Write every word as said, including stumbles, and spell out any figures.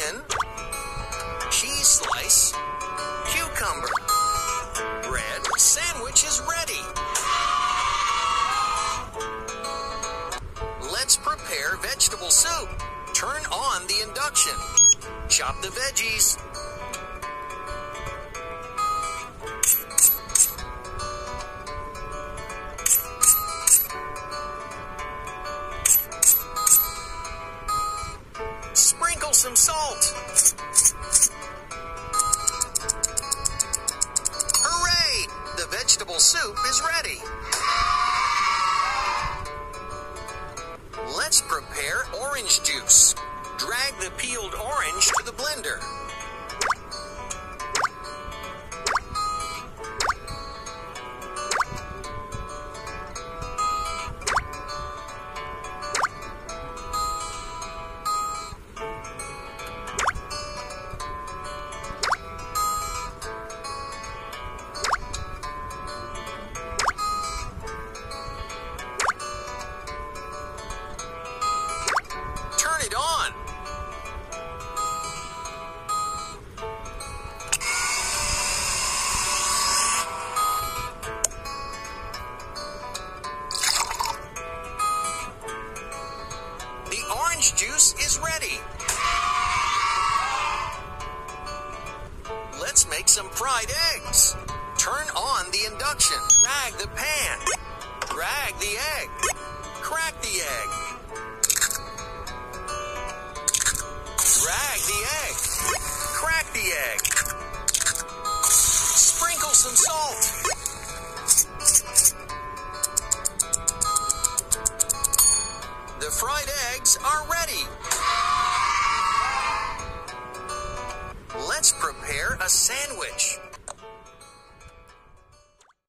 onion, cheese slice, cucumber. Bread sandwich is ready. Let's prepare vegetable soup. Turn on the induction. Chop the veggies. Sprinkle some salt. Hooray! The vegetable soup is ready. Let's prepare orange juice. Drag the peeled orange to the blender. Turn it on. The orange juice is ready. Let's make some fried eggs. Turn on the induction. Drag the pan. Drag the egg. Crack the egg. Drag the egg. Crack the egg. Sprinkle some salt. The fried eggs are ready. Let's prepare a sandwich.